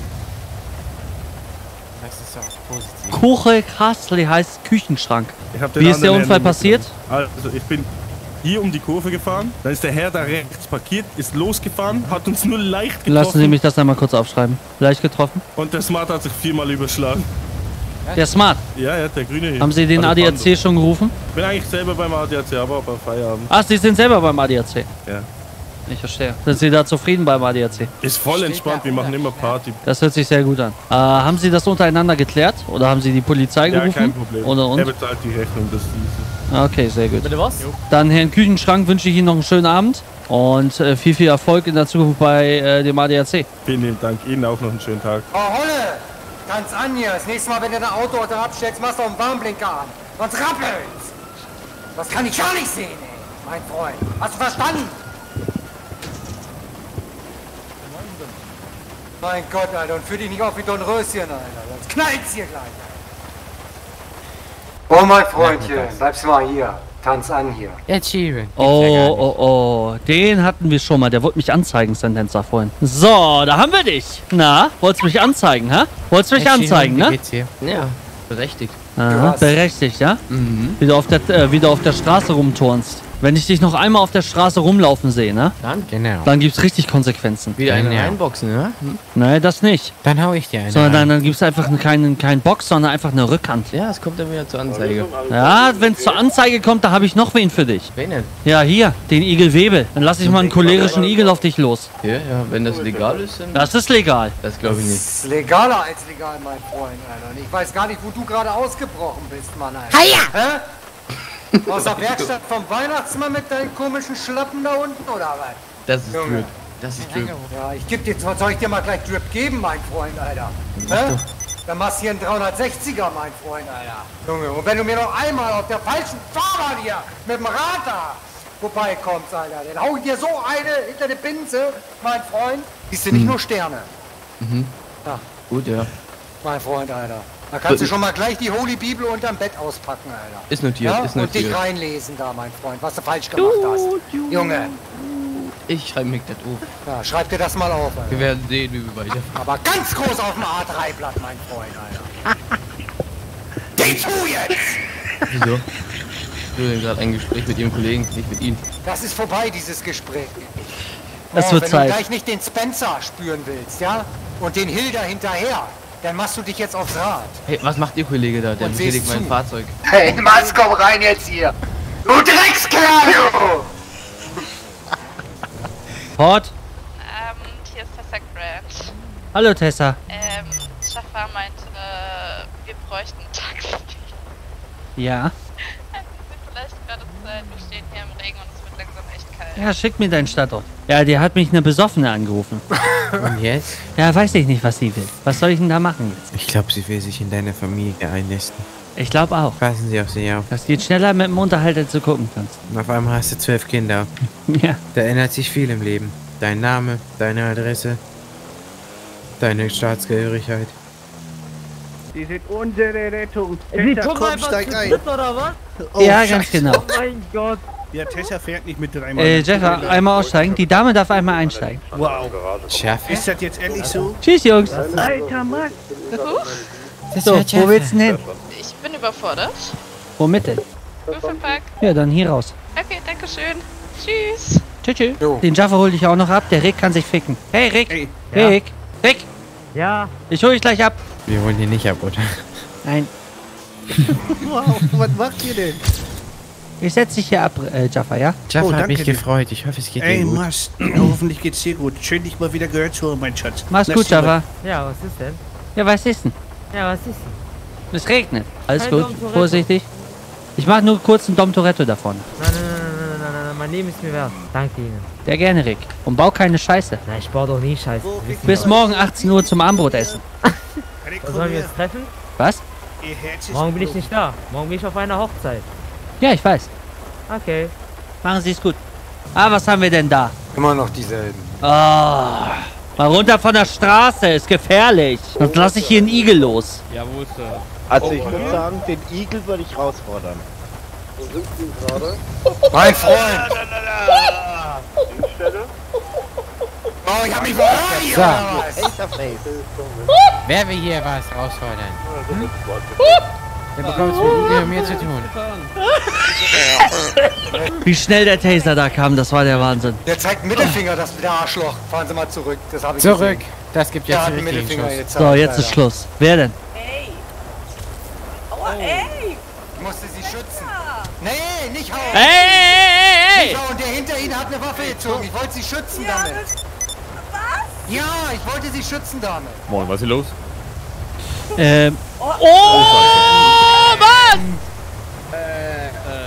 [SPEAKER 2] Das ist doch positiv.
[SPEAKER 1] Kuche Kastli heißt Küchenschrank.
[SPEAKER 11] Ich hab den
[SPEAKER 1] Wie ist der
[SPEAKER 11] anderen
[SPEAKER 1] Unfall
[SPEAKER 11] Herrn
[SPEAKER 1] passiert?
[SPEAKER 11] mitgenommen. Also, ich bin hier um die Kurve gefahren. Dann ist der Herr da rechts parkiert, ist losgefahren, hat uns nur leicht getroffen.
[SPEAKER 1] Lassen Sie mich das einmal kurz aufschreiben. Leicht getroffen.
[SPEAKER 11] Und der Smart hat sich viermal überschlagen.
[SPEAKER 1] Der Smart.
[SPEAKER 11] Ja, ja, der Grüne hier.
[SPEAKER 1] Haben Sie den
[SPEAKER 11] Also
[SPEAKER 1] A D A C schon gerufen?
[SPEAKER 11] Ich bin eigentlich selber beim A D A C, aber bei Feierabend.
[SPEAKER 1] Ach, Sie sind selber beim A D A C.
[SPEAKER 11] Ja.
[SPEAKER 1] Ich verstehe. Sind Sie da zufrieden beim A D A C?
[SPEAKER 11] Ist voll entspannt, wir machen immer Party.
[SPEAKER 1] Das hört sich sehr gut an. Äh, haben Sie das untereinander geklärt? Oder haben Sie die Polizei gerufen?
[SPEAKER 11] Ja, kein Problem.
[SPEAKER 1] Oder und?
[SPEAKER 11] Er bezahlt die Rechnung, das ist easy.
[SPEAKER 1] Okay, sehr gut.
[SPEAKER 6] Bitte was?
[SPEAKER 1] Dann, Herrn Küchenschrank, wünsche ich Ihnen noch einen schönen Abend. Und äh, viel, viel Erfolg in der Zukunft bei äh, dem A D A C.
[SPEAKER 11] Vielen lieben Dank. Ihnen auch noch einen schönen Tag.
[SPEAKER 7] Oh, Holle! Ganz an hier. Das nächste Mal, wenn du dein Auto da abstellst, machst du auch einen Warnblinker an. Sonst rappelt's. Das kann ich gar nicht sehen, ey. Mein Freund. Hast du verstanden? Mein Gott, Alter. Und führ dich nicht auf wie Dornröschen, Alter. Sonst knallt's hier gleich, Alter. Oh, mein Freundchen. Bleibst mal hier. Tanz an hier.
[SPEAKER 2] Ed Sheeran.
[SPEAKER 1] Oh, oh, oh. Den hatten wir schon mal. Der wollte mich anzeigen, Sentenza vorhin. So, da haben wir dich. Na, wolltest du mich anzeigen, hä? Wolltest du mich anzeigen, ne?
[SPEAKER 2] Wie geht's dir? Ja, berechtigt.
[SPEAKER 1] Aha, berechtigt, ja?
[SPEAKER 2] Mhm.
[SPEAKER 1] Wieder auf der, äh, wieder auf der Straße rumturnst. Wenn ich dich noch einmal auf der Straße rumlaufen sehe, ne?
[SPEAKER 2] Dann? Genau.
[SPEAKER 1] Dann gibt's richtig Konsequenzen.
[SPEAKER 2] Wieder eine
[SPEAKER 1] Genau.
[SPEAKER 2] einboxen, ne? Hm?
[SPEAKER 1] Nein, das nicht.
[SPEAKER 2] Dann hau ich dir eine.
[SPEAKER 1] Sondern dann,
[SPEAKER 2] ein.
[SPEAKER 1] dann gibt's einfach keinen kein Box, sondern einfach eine Rückhand.
[SPEAKER 2] Ja, es kommt dann wieder zur Anzeige.
[SPEAKER 1] Ja, wenn es zur Anzeige kommt, da habe ich noch wen für dich.
[SPEAKER 2] Wen denn?
[SPEAKER 1] Ja, hier, den Igel Webel. Dann lass ich mal einen cholerischen Igel auf dich los.
[SPEAKER 2] Ja, ja, wenn das legal ist, dann...
[SPEAKER 1] Das ist legal.
[SPEAKER 2] Das glaube ich nicht.
[SPEAKER 7] Das ist legaler als legal, mein Freund, Alter. Und ich weiß gar nicht, wo du gerade ausgebrochen bist, Mann, Alter. Heia! Hä? Aus der Werkstatt vom Weihnachtsmann mit deinen komischen Schlappen da unten, oder was?
[SPEAKER 2] Das ist
[SPEAKER 7] Junge.
[SPEAKER 2] Drip. Das ist Drip.
[SPEAKER 7] Ja, ich geb dir, soll ich dir mal gleich Drip geben, mein Freund, Alter? Hä? Dann machst du hier einen dreihundertsechziger, mein Freund, Alter. Junge, und wenn du mir noch einmal auf der falschen Fahrbahn hier mit dem Rad da vorbeikommst, Alter, dann hau ich dir so eine hinter die Pinse, mein Freund. Siehst du nicht
[SPEAKER 2] Hm.
[SPEAKER 7] nur Sterne.
[SPEAKER 2] Mhm.
[SPEAKER 7] Ja,
[SPEAKER 2] Gut, ja.
[SPEAKER 7] mein Freund, Alter. Da kannst du schon mal gleich die Holy Bibel unterm Bett auspacken, Alter.
[SPEAKER 2] Ist notiert,
[SPEAKER 7] Ja?
[SPEAKER 2] ist
[SPEAKER 7] Und dich
[SPEAKER 2] notiert.
[SPEAKER 7] reinlesen da, mein Freund, was du falsch gemacht hast. Junge,
[SPEAKER 2] Ich schreibe mir das auf.
[SPEAKER 7] ja, schreib dir das mal auf, Alter.
[SPEAKER 2] Wir werden sehen, wie wir weiter.
[SPEAKER 7] Aber ganz groß auf dem A drei Blatt, mein Freund, Alter. Geh zu jetzt!
[SPEAKER 2] Wieso? Du denn gerade ein Gespräch mit Ihrem Kollegen, nicht mit Ihnen.
[SPEAKER 7] Das ist vorbei, dieses Gespräch.
[SPEAKER 1] Es
[SPEAKER 7] Oh,
[SPEAKER 1] wird
[SPEAKER 7] wenn
[SPEAKER 1] Zeit.
[SPEAKER 7] du gleich nicht den Spencer spüren willst, ja? Und den Hilda hinterher, dann machst du dich jetzt aufs Rad.
[SPEAKER 2] Hey, was macht Ihr Kollege da? Der
[SPEAKER 7] Und
[SPEAKER 2] beschädigt
[SPEAKER 7] siehst
[SPEAKER 2] mein
[SPEAKER 7] zu.
[SPEAKER 2] Fahrzeug.
[SPEAKER 7] Hey, Mann, komm rein jetzt hier! Du Dreckskerl, du!
[SPEAKER 1] Port.
[SPEAKER 13] Ähm, hier ist Tessa Grant.
[SPEAKER 1] Hallo, Tessa.
[SPEAKER 13] Ähm, Schaffer meint, äh, wir bräuchten ein Taxi.
[SPEAKER 1] Ja.
[SPEAKER 13] Hätten Sie vielleicht gerade Zeit? Wir stehen hier im Regen und es wird langsam echt kalt.
[SPEAKER 1] Ja, schick mir deinen Standort. Ja, die hat mich eine Besoffene angerufen.
[SPEAKER 2] Und jetzt?
[SPEAKER 1] Ja, weiß ich nicht, was sie will. Was soll ich denn da machen jetzt?
[SPEAKER 4] Ich glaube, sie will sich in deine Familie einnisten.
[SPEAKER 1] Ich glaube auch.
[SPEAKER 4] Passen Sie auf sie auf.
[SPEAKER 1] Das geht schneller mit dem Unterhalt, als du gucken kannst.
[SPEAKER 4] Und auf einmal hast du zwölf Kinder.
[SPEAKER 1] Ja.
[SPEAKER 4] Da ändert sich viel im Leben. Dein Name, deine Adresse, deine Staatsgehörigkeit.
[SPEAKER 14] Die sind unsere Rettung.
[SPEAKER 15] Sie
[SPEAKER 14] Tessa,
[SPEAKER 15] kommen
[SPEAKER 14] komm,
[SPEAKER 15] einfach
[SPEAKER 14] steig
[SPEAKER 15] zu
[SPEAKER 14] ein.
[SPEAKER 15] dritt, oder was?
[SPEAKER 14] Oh,
[SPEAKER 1] Ja,
[SPEAKER 14] Scheiße.
[SPEAKER 1] ganz genau.
[SPEAKER 15] Oh mein Gott.
[SPEAKER 14] Ja, Tessa fährt nicht mit dreimal.
[SPEAKER 1] Äh, Jeffer, einmal aussteigen. Die Dame darf einmal einsteigen.
[SPEAKER 14] Wow.
[SPEAKER 4] Schärfer?
[SPEAKER 14] Ist das jetzt ehrlich so?
[SPEAKER 1] Tschüss, Jungs.
[SPEAKER 14] Alter Mann.
[SPEAKER 13] Huch,
[SPEAKER 1] So, wo willst du denn hin?
[SPEAKER 13] ich bin überfordert.
[SPEAKER 1] Womit denn?
[SPEAKER 13] Würfelpack.
[SPEAKER 1] Ja, dann hier raus.
[SPEAKER 13] Okay, danke schön. Tschüss.
[SPEAKER 1] Tschüss, tschüss. Den Jaffa hol ich auch noch ab. Der Rick kann sich ficken. Hey, Rick.
[SPEAKER 14] Hey.
[SPEAKER 1] Rick. Rick.
[SPEAKER 15] Ja.
[SPEAKER 1] Ich hol dich gleich ab.
[SPEAKER 4] Wir holen ihn nicht ab, oder?
[SPEAKER 1] Nein.
[SPEAKER 14] Wow, was macht ihr denn?
[SPEAKER 1] Ich setz dich hier ab, äh, Jaffa, ja?
[SPEAKER 4] Jaffa
[SPEAKER 14] Oh,
[SPEAKER 4] hat
[SPEAKER 14] danke
[SPEAKER 4] mich
[SPEAKER 14] dir.
[SPEAKER 4] gefreut. Ich hoffe, es geht
[SPEAKER 14] Ey,
[SPEAKER 4] dir gut.
[SPEAKER 14] Mast, hoffentlich geht's dir gut. Schön, dich mal wieder gehört zu haben, mein Schatz.
[SPEAKER 1] Mach's
[SPEAKER 14] Lass
[SPEAKER 1] gut,
[SPEAKER 14] dich mal-
[SPEAKER 1] Jaffa.
[SPEAKER 15] Ja, was ist denn?
[SPEAKER 1] Ja, was ist denn?
[SPEAKER 15] Ja, was ist denn?
[SPEAKER 1] Es regnet. Alles
[SPEAKER 15] Kein
[SPEAKER 1] gut.
[SPEAKER 15] Dom Toretto.
[SPEAKER 1] Vorsichtig. Ich mach nur kurz einen Dom Toretto da vorne.
[SPEAKER 15] Nein, nein, nein, nein, nein, nein, nein, mein Leben ist mir wert. Danke Ihnen.
[SPEAKER 1] Sehr gerne, Rick. Und bau keine Scheiße.
[SPEAKER 15] Nein, ich baue doch nie Scheiße. Wissen
[SPEAKER 1] Bis
[SPEAKER 15] Sie
[SPEAKER 1] morgen achtzehn Uhr zum Abendbrot essen.
[SPEAKER 14] Rick,
[SPEAKER 15] Wo
[SPEAKER 14] komm
[SPEAKER 15] sollen wir
[SPEAKER 14] her.
[SPEAKER 15] uns treffen?
[SPEAKER 1] Was?
[SPEAKER 14] Ihr Herz ist
[SPEAKER 15] Morgen bin ich
[SPEAKER 14] blau.
[SPEAKER 15] nicht da. Morgen bin ich auf einer Hochzeit.
[SPEAKER 1] Ja, ich weiß.
[SPEAKER 15] Okay.
[SPEAKER 1] Machen Sie es gut. Ah, was haben wir denn da?
[SPEAKER 7] Immer noch dieselben.
[SPEAKER 1] Ah, mal runter von der Straße. Ist gefährlich. Sonst lasse ich hier einen Igel los.
[SPEAKER 6] Jawohl, Sir.
[SPEAKER 16] Also ich würde sagen, den Igel würde ich herausfordern.
[SPEAKER 3] Wo sind Sie gerade?
[SPEAKER 7] Mein Freund!
[SPEAKER 3] Dienststelle?
[SPEAKER 7] Oh, ich hab mich verraten,
[SPEAKER 4] So.
[SPEAKER 7] oder was?
[SPEAKER 16] Face to face.
[SPEAKER 4] Wer will hier was herausfordern? Hm? Der bekommt es mit Igel und mir zu tun.
[SPEAKER 1] Wie schnell der Taser da kam, das war der Wahnsinn.
[SPEAKER 7] Der zeigt einen Mittelfinger, das der Arschloch. Fahren Sie mal zurück. Das habe ich
[SPEAKER 4] Zurück.
[SPEAKER 7] gesehen.
[SPEAKER 4] Das gibt
[SPEAKER 7] Der
[SPEAKER 4] jetzt
[SPEAKER 7] hat
[SPEAKER 4] den
[SPEAKER 7] einen
[SPEAKER 4] richtigen
[SPEAKER 7] Mittelfinger
[SPEAKER 4] Schuss.
[SPEAKER 7] gezeigt.
[SPEAKER 1] So, jetzt ist
[SPEAKER 7] Alter.
[SPEAKER 1] Schluss. Wer denn?
[SPEAKER 9] Ey! Aua, ey!
[SPEAKER 7] Ich musste sie schützen. Nee, nicht hauen!
[SPEAKER 1] Ey, ey, ey, ey,
[SPEAKER 7] Nicht hauen, der hinter Ihnen hat gerade eine Waffe gezogen. Ich wollte sie schützen damit. Was? Ja, ich wollte sie schützen damit.
[SPEAKER 6] Moin, was ist hier los?
[SPEAKER 1] Ähm. Oh, oh Mann!
[SPEAKER 6] Äh,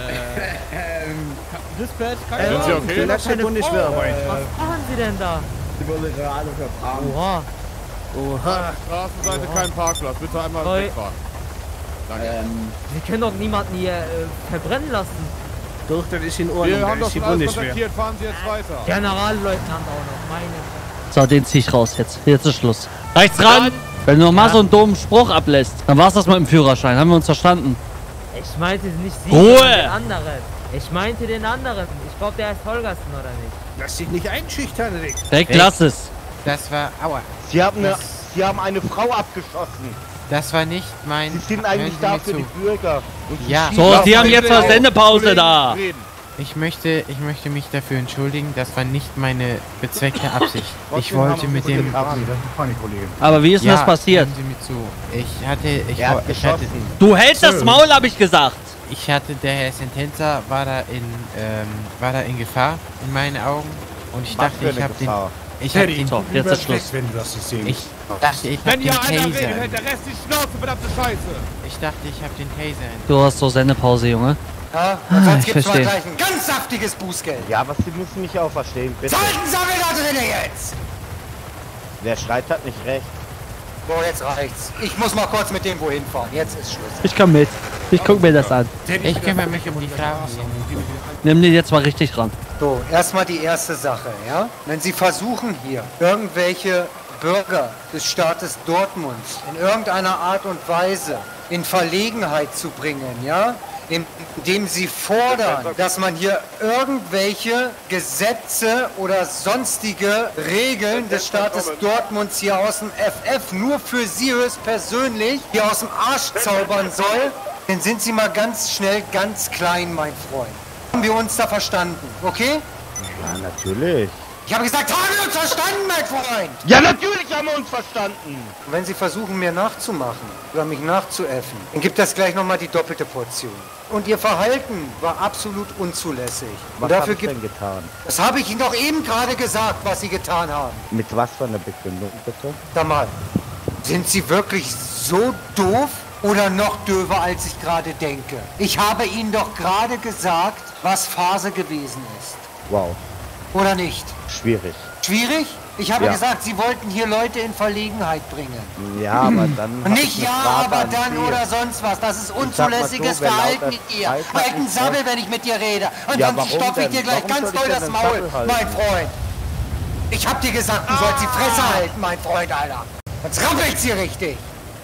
[SPEAKER 6] äh, ähm, Dispatch,
[SPEAKER 15] Äh,
[SPEAKER 6] sind Sie okay?
[SPEAKER 15] Das ist Bundeswehrarbeit. Was machen Sie denn da?
[SPEAKER 10] Sie wurde gerade verbraten.
[SPEAKER 15] Oha.
[SPEAKER 6] Oha. Straßenseite kein Parkplatz. Bitte einmal
[SPEAKER 15] Oi.
[SPEAKER 6] wegfahren. Danke.
[SPEAKER 15] Ähm, Sie können doch niemanden hier äh, verbrennen lassen.
[SPEAKER 14] Doch, das ist in Ordnung.
[SPEAKER 6] Wir haben
[SPEAKER 14] Das
[SPEAKER 6] doch
[SPEAKER 14] ist die
[SPEAKER 6] schon alles
[SPEAKER 14] Bundeswehr.
[SPEAKER 6] kontaktiert. Fahren Sie jetzt weiter.
[SPEAKER 15] Generalleutnant auch noch, meine.
[SPEAKER 1] So, den zieh ich raus jetzt. Jetzt ist Schluss. Rechts ran! Wenn du noch mal so einen dummen Spruch ablässt, dann war's das mit dem Führerschein. Haben wir uns verstanden?
[SPEAKER 15] Ich meinte nicht Sie,
[SPEAKER 1] Ruhe!
[SPEAKER 15] sondern den anderen. Ich meinte den anderen. Ich glaube, der heißt Holgersen, oder nicht?
[SPEAKER 14] Lass dich nicht einschüchtern, Rick.
[SPEAKER 1] Rick, lass es.
[SPEAKER 4] Das war... Aua.
[SPEAKER 16] Sie haben, eine,
[SPEAKER 4] Das,
[SPEAKER 16] Sie haben eine Frau abgeschossen.
[SPEAKER 4] das war nicht mein...
[SPEAKER 16] Sie sind eigentlich
[SPEAKER 4] Hören
[SPEAKER 16] da
[SPEAKER 4] Sie
[SPEAKER 16] für
[SPEAKER 4] mir
[SPEAKER 16] die
[SPEAKER 4] zu.
[SPEAKER 16] Bürger. Und Sie
[SPEAKER 4] Ja.
[SPEAKER 16] schießen
[SPEAKER 1] So,
[SPEAKER 16] auf
[SPEAKER 1] die haben
[SPEAKER 16] meine
[SPEAKER 1] jetzt eine
[SPEAKER 16] Frau.
[SPEAKER 1] Sendepause da.
[SPEAKER 4] Ich möchte, ich möchte mich dafür entschuldigen, das war nicht meine bezweckte Absicht. Ich
[SPEAKER 16] Trotzdem
[SPEAKER 4] wollte
[SPEAKER 16] haben
[SPEAKER 4] mit
[SPEAKER 16] wir
[SPEAKER 4] dem...
[SPEAKER 16] gute Absicht, das ist keine Kollegen.
[SPEAKER 1] Aber wie ist denn
[SPEAKER 4] Ja,
[SPEAKER 1] das passiert?
[SPEAKER 4] hören Sie mir zu. Ich hatte... Ich,
[SPEAKER 16] Er hat
[SPEAKER 4] wo- ich hatte...
[SPEAKER 16] geschossen.
[SPEAKER 1] Du hältst das Maul, hab ich gesagt.
[SPEAKER 4] Ich hatte, der Herr Sentenza war da in, ähm, war da in Gefahr, in meinen Augen. Und ich
[SPEAKER 16] Was
[SPEAKER 4] dachte,
[SPEAKER 16] für
[SPEAKER 4] ich
[SPEAKER 16] eine
[SPEAKER 4] habe den...
[SPEAKER 16] Gefahr?
[SPEAKER 4] Ich hab den...
[SPEAKER 1] So, jetzt ist Schluss.
[SPEAKER 14] Wenn du das nicht sehen
[SPEAKER 4] Ich dachte, ich hab
[SPEAKER 6] Wenn
[SPEAKER 4] den
[SPEAKER 6] hier einer redet,
[SPEAKER 4] Taser.
[SPEAKER 6] hält der Rest die Schnauze, verdammte Scheiße.
[SPEAKER 4] Ich dachte, ich hab den Taser.
[SPEAKER 1] Du hast so Sendepause, Junge.
[SPEAKER 7] Ja, und sonst
[SPEAKER 1] ich
[SPEAKER 7] gibt's mal
[SPEAKER 1] verstehe.
[SPEAKER 7] gleich ein ganz saftiges Bußgeld.
[SPEAKER 16] Ja, aber Sie müssen mich auch verstehen, bitte.
[SPEAKER 7] Seitensammel da drinnen jetzt!
[SPEAKER 16] Wer schreit, hat nicht recht.
[SPEAKER 7] So, jetzt reicht's. Ich muss mal kurz mit dem wohin fahren. Jetzt ist Schluss.
[SPEAKER 1] Ich komm mit. Ich guck mir das an.
[SPEAKER 4] Ich kümmere mich um die Frau.
[SPEAKER 1] Nimm den jetzt mal richtig ran.
[SPEAKER 7] So, erstmal die erste Sache, ja? Wenn Sie versuchen hier irgendwelche Bürger des Staates Dortmund in irgendeiner Art und Weise in Verlegenheit zu bringen, ja? Indem Sie fordern, dass man hier irgendwelche Gesetze oder sonstige Regeln des Staates Dortmunds hier aus dem F F nur für Sie höchstpersönlich hier aus dem Arsch zaubern soll, dann sind Sie mal ganz schnell ganz klein, mein Freund. Haben wir uns da verstanden, okay?
[SPEAKER 16] Ja, natürlich.
[SPEAKER 7] Ich habe gesagt, haben wir uns verstanden, mein Freund?
[SPEAKER 16] Ja, natürlich haben wir uns verstanden.
[SPEAKER 7] Und wenn Sie versuchen, mir nachzumachen oder mich nachzuäffen, dann gibt das gleich nochmal die doppelte Portion. Und Ihr Verhalten war absolut unzulässig.
[SPEAKER 16] Was
[SPEAKER 7] Und dafür
[SPEAKER 16] habe ich
[SPEAKER 7] gibt
[SPEAKER 16] denn getan?
[SPEAKER 7] Das habe ich Ihnen doch eben gerade gesagt, was Sie getan haben.
[SPEAKER 16] Mit was für einer Begründung, bitte?
[SPEAKER 7] Sag mal, sind Sie wirklich so doof oder noch döver, als ich gerade denke? Ich habe Ihnen doch gerade gesagt, was Phase gewesen ist.
[SPEAKER 16] Wow.
[SPEAKER 7] Oder nicht?
[SPEAKER 16] Schwierig.
[SPEAKER 7] Schwierig? Ich habe
[SPEAKER 16] Ja.
[SPEAKER 7] gesagt, Sie wollten hier Leute in Verlegenheit bringen.
[SPEAKER 16] Ja, aber dann. hab
[SPEAKER 7] Nicht
[SPEAKER 16] ich eine
[SPEAKER 7] ja,
[SPEAKER 16] Frage
[SPEAKER 7] aber
[SPEAKER 16] an
[SPEAKER 7] dann
[SPEAKER 16] Sie.
[SPEAKER 7] oder sonst was. Das ist
[SPEAKER 16] sag mal
[SPEAKER 7] unzulässiges
[SPEAKER 16] so, wer
[SPEAKER 7] Verhalten
[SPEAKER 16] lauter
[SPEAKER 7] mit dir.
[SPEAKER 16] schreit, hat
[SPEAKER 7] Halt einen
[SPEAKER 16] nicht
[SPEAKER 7] Sabbel,
[SPEAKER 16] recht.
[SPEAKER 7] wenn ich mit dir rede.
[SPEAKER 16] Ja,
[SPEAKER 7] Ansonsten
[SPEAKER 16] warum
[SPEAKER 7] stopfe ich
[SPEAKER 16] denn?
[SPEAKER 7] dir gleich
[SPEAKER 16] Warum
[SPEAKER 7] ganz
[SPEAKER 16] soll ich
[SPEAKER 7] doll
[SPEAKER 16] denn
[SPEAKER 7] das
[SPEAKER 16] den
[SPEAKER 7] Maul,
[SPEAKER 16] Sabbel halten?
[SPEAKER 7] mein Freund. Ich hab dir gesagt, du sollst die Fresse
[SPEAKER 16] Ah.
[SPEAKER 7] halten, mein Freund, Alter. Sonst rappelt's hier richtig.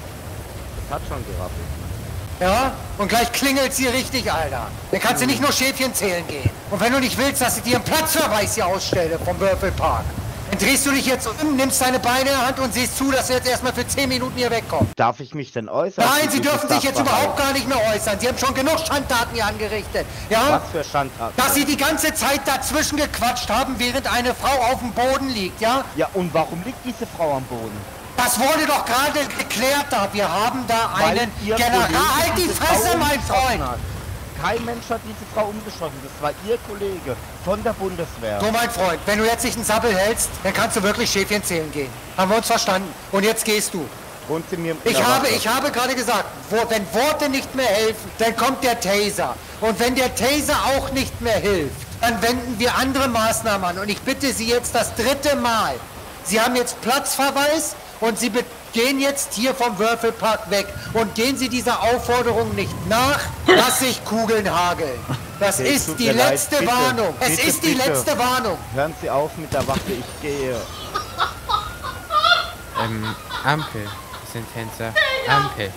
[SPEAKER 16] Hat schon gerappelt.
[SPEAKER 7] Ja? Und gleich klingelt's hier richtig, Alter. Dann kannst du nicht nur Schäfchen zählen gehen. Und wenn du nicht willst, dass ich dir einen Platzverweis hier ausstelle vom Würfelpark, dann drehst du dich jetzt um, nimmst deine Beine in der Hand und siehst zu, dass du jetzt erstmal für zehn Minuten hier wegkommst.
[SPEAKER 16] Darf ich mich denn äußern?
[SPEAKER 7] Nein,
[SPEAKER 16] zu
[SPEAKER 7] Sie
[SPEAKER 16] diesem
[SPEAKER 7] dürfen sich jetzt
[SPEAKER 16] Sachverhalt?
[SPEAKER 7] überhaupt gar nicht mehr äußern. Sie haben schon genug Schandtaten hier angerichtet. Ja?
[SPEAKER 16] Was für Schandtaten?
[SPEAKER 7] Dass Sie die ganze Zeit dazwischen gequatscht haben, während eine Frau auf dem Boden liegt, ja?
[SPEAKER 16] Ja, und warum liegt diese Frau am Boden?
[SPEAKER 7] Das wurde doch gerade geklärt da. Wir haben da
[SPEAKER 16] Weil
[SPEAKER 7] einen
[SPEAKER 16] Ihr
[SPEAKER 7] General.
[SPEAKER 16] Kollege
[SPEAKER 7] Halt die
[SPEAKER 16] diese
[SPEAKER 7] Fresse,
[SPEAKER 16] Frau
[SPEAKER 7] mein
[SPEAKER 16] umgeschossen
[SPEAKER 7] Freund!
[SPEAKER 16] hat. Kein Mensch hat diese Frau umgeschossen. Das war Ihr Kollege von der Bundeswehr.
[SPEAKER 7] So, mein Freund, wenn du jetzt nicht einen Sabbel hältst, dann kannst du wirklich Schäfchen zählen gehen. Haben wir uns verstanden? Und jetzt gehst du.
[SPEAKER 16] Und Sie mir
[SPEAKER 7] Ich
[SPEAKER 16] Ja,
[SPEAKER 7] habe,
[SPEAKER 16] warte.
[SPEAKER 7] ich habe gerade gesagt, wo, wenn Worte nicht mehr helfen, dann kommt der Taser. Und wenn der Taser auch nicht mehr hilft, dann wenden wir andere Maßnahmen an. Und ich bitte Sie jetzt das dritte Mal. Sie haben jetzt Platzverweis und Sie gehen jetzt hier vom Würfelpark weg. Und gehen Sie dieser Aufforderung nicht nach, dass sich Kugeln hageln. Das
[SPEAKER 16] Okay,
[SPEAKER 7] ist
[SPEAKER 16] tut
[SPEAKER 7] die
[SPEAKER 16] mir leid.
[SPEAKER 7] letzte
[SPEAKER 16] Bitte,
[SPEAKER 7] Warnung. Es
[SPEAKER 16] bitte,
[SPEAKER 7] ist die
[SPEAKER 16] bitte.
[SPEAKER 7] letzte Warnung.
[SPEAKER 16] Hören Sie auf mit der Waffe, ich gehe.
[SPEAKER 4] Ähm, Ampel, Sentenza. Ampel.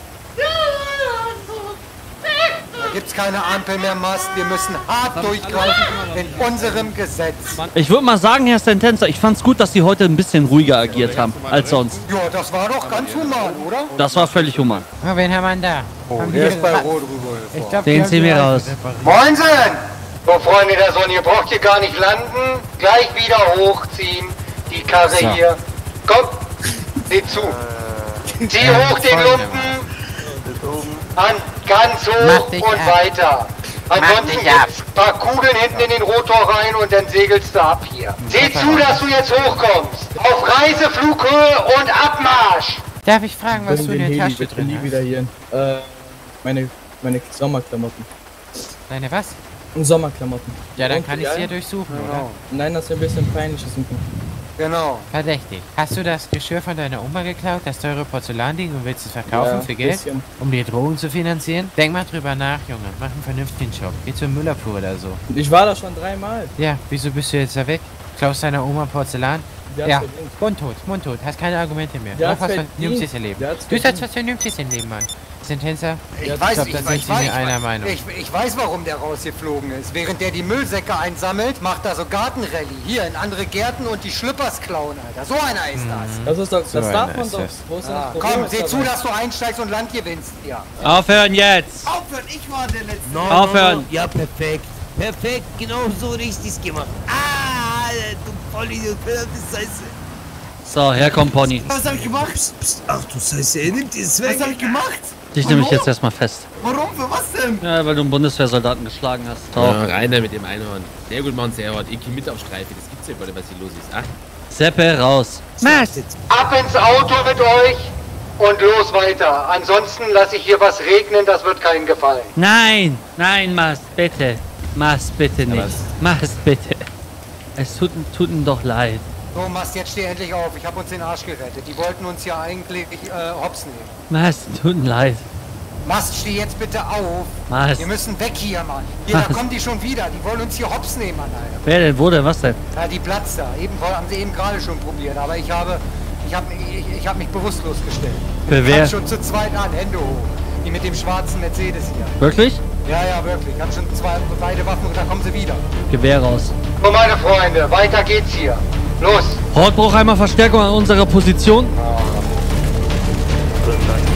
[SPEAKER 7] Da gibt's keine Ampel mehr, Mast. Wir müssen hart durchgreifen in unserem Gesetz.
[SPEAKER 1] Ich würde mal sagen, Herr Sentenza, ich fand's gut, dass Sie heute ein bisschen ruhiger agiert haben als sonst.
[SPEAKER 7] Ja, das war doch ganz human, oder?
[SPEAKER 1] Das war völlig human.
[SPEAKER 4] Oh, wen haben wir denn da?
[SPEAKER 7] Oh,
[SPEAKER 4] Haben
[SPEAKER 7] der
[SPEAKER 4] wir-
[SPEAKER 7] ist bei Rot rüber.
[SPEAKER 4] Ich glaub,
[SPEAKER 1] Den
[SPEAKER 4] die haben
[SPEAKER 1] ziehen
[SPEAKER 4] die
[SPEAKER 1] wir
[SPEAKER 4] Reifen
[SPEAKER 1] raus.
[SPEAKER 4] repariert.
[SPEAKER 7] Moinsen! So, Freunde der Sonne, ihr braucht hier gar nicht landen. Gleich wieder hochziehen. Die Karre
[SPEAKER 4] So.
[SPEAKER 7] hier. Komm, seht zu. Zieh
[SPEAKER 4] Ja,
[SPEAKER 7] hoch den
[SPEAKER 4] Freunde,
[SPEAKER 7] Lumpen. An, ganz
[SPEAKER 4] Mach
[SPEAKER 7] hoch
[SPEAKER 4] dich
[SPEAKER 7] und
[SPEAKER 4] ab.
[SPEAKER 7] weiter. Ansonsten gibt's ein paar Kugeln hinten in den Rotor rein und dann segelst du ab hier. Sieh zu, dass du jetzt hochkommst. Auf Reiseflughöhe und Abmarsch.
[SPEAKER 2] Darf ich fragen, was du in der Tasche drin
[SPEAKER 17] nie
[SPEAKER 2] hast?
[SPEAKER 17] wieder hier. Äh, meine, meine Sommerklamotten.
[SPEAKER 2] Deine was?
[SPEAKER 17] Sommerklamotten.
[SPEAKER 2] Ja, dann
[SPEAKER 17] Und,
[SPEAKER 2] kann ich
[SPEAKER 17] ja?
[SPEAKER 2] sie ja durchsuchen,
[SPEAKER 17] Genau.
[SPEAKER 2] oder?
[SPEAKER 17] Nein, das ist ein bisschen peinlich. Ist
[SPEAKER 7] Genau.
[SPEAKER 2] Verdächtig. Hast du das Geschirr von deiner Oma geklaut, das teure Porzellanding, und willst es verkaufen
[SPEAKER 17] Ja,
[SPEAKER 2] für Geld?
[SPEAKER 17] bisschen.
[SPEAKER 2] Um die Drogen zu finanzieren? Denk mal drüber nach, Junge. Mach einen vernünftigen Job. Geh zur Müllabfuhr oder so.
[SPEAKER 17] Ich war da schon dreimal.
[SPEAKER 2] Ja, wieso bist du jetzt da weg? Klaust deiner Oma Porzellan?
[SPEAKER 17] Die hat's
[SPEAKER 2] Ja,
[SPEAKER 17] verdient.
[SPEAKER 2] mundtot, mundtot. Hast keine Argumente mehr.
[SPEAKER 17] Die
[SPEAKER 2] Mach
[SPEAKER 17] hat's
[SPEAKER 2] was
[SPEAKER 17] verdient.
[SPEAKER 2] Vernünftiges im Leben.
[SPEAKER 17] Die hat's
[SPEAKER 2] Du sollst
[SPEAKER 17] verdient.
[SPEAKER 2] was Vernünftiges im Leben, Mann. Sentenzer?
[SPEAKER 7] Ich
[SPEAKER 2] Ich
[SPEAKER 7] weiß,
[SPEAKER 2] glaub,
[SPEAKER 7] ich,
[SPEAKER 2] da
[SPEAKER 7] ich,
[SPEAKER 2] sind
[SPEAKER 7] ich,
[SPEAKER 2] sie
[SPEAKER 7] weiß,
[SPEAKER 2] mir
[SPEAKER 7] ich,
[SPEAKER 2] einer Meinung.
[SPEAKER 7] ich, ich weiß, warum der rausgeflogen ist. Während der die Müllsäcke einsammelt, macht er so Gartenrallye. Hier in andere Gärten und die Schlüppers klauen, Alter. So einer ist das.
[SPEAKER 17] Das ist doch, das
[SPEAKER 2] So
[SPEAKER 17] darf
[SPEAKER 2] einer
[SPEAKER 17] man
[SPEAKER 2] ist
[SPEAKER 17] doch.
[SPEAKER 2] das.
[SPEAKER 17] Wo ist denn
[SPEAKER 7] Ja,
[SPEAKER 17] das Problem
[SPEAKER 7] komm, seh
[SPEAKER 17] jetzt
[SPEAKER 7] zu,
[SPEAKER 17] dabei?
[SPEAKER 7] dass du einsteigst und Land gewinnst. Ja.
[SPEAKER 1] Aufhören jetzt!
[SPEAKER 12] Aufhören, ich war der Letzte.
[SPEAKER 9] No,
[SPEAKER 1] Aufhören.
[SPEAKER 9] No, no. Ja, perfekt. Perfekt, genau so richtig gemacht. Ah, du Vollidiot, verdammte Scheiße.
[SPEAKER 1] So, herkommt Pony.
[SPEAKER 9] Was hab ich gemacht? Psst, psst. Ach du Scheiße, er nimmt dieses weg.
[SPEAKER 12] Was hab ich gemacht?
[SPEAKER 1] Dich nehme ich jetzt erstmal fest.
[SPEAKER 12] Warum? Für was denn?
[SPEAKER 1] Ja, weil du einen Bundeswehrsoldaten geschlagen hast. So.
[SPEAKER 6] Ja, Rainer mit dem Einhorn. Sehr gut, Mann, sehr hart. Ich geh mit auf Streife. Das gibt's ja gar nicht, was hier los ist. Ah.
[SPEAKER 1] Seppe, raus.
[SPEAKER 9] Was?
[SPEAKER 7] Ab ins Auto mit euch und los weiter. Ansonsten lasse ich hier was regnen, das wird keinen gefallen.
[SPEAKER 1] Nein, nein, Mast, bitte. Mast, bitte nicht. Mast, bitte. Es tut, tut ihm doch leid.
[SPEAKER 7] So, Mast, jetzt steh endlich auf. Ich habe uns den Arsch gerettet. Die wollten uns ja eigentlich äh, hops nehmen.
[SPEAKER 1] Mast, tut ihm leid.
[SPEAKER 7] Mast, steh jetzt bitte auf.
[SPEAKER 1] Mast.
[SPEAKER 7] Wir müssen weg hier, Mann. Hier, da
[SPEAKER 1] Mast.
[SPEAKER 7] kommen die schon wieder. Die wollen uns hier hops nehmen, Mann, Alter.
[SPEAKER 1] Wer denn? Wo denn? Was denn?
[SPEAKER 7] Ja, die Platz da. Eben haben sie eben gerade schon probiert. Aber ich habe, ich habe, ich, ich habe mich bewusstlos gestellt.
[SPEAKER 1] Für
[SPEAKER 7] Ich
[SPEAKER 1] wer?
[SPEAKER 7] hab schon zu zweit an. Hände hoch. Die mit dem schwarzen Mercedes hier.
[SPEAKER 1] Wirklich?
[SPEAKER 7] Ja, ja, wirklich. Ich habe schon zwei, beide Waffen und da kommen sie wieder.
[SPEAKER 1] Gewehr raus.
[SPEAKER 7] So, meine Freunde, weiter geht's hier. Los!
[SPEAKER 1] Hort braucht einmal Verstärkung an unserer Position.
[SPEAKER 7] Ah.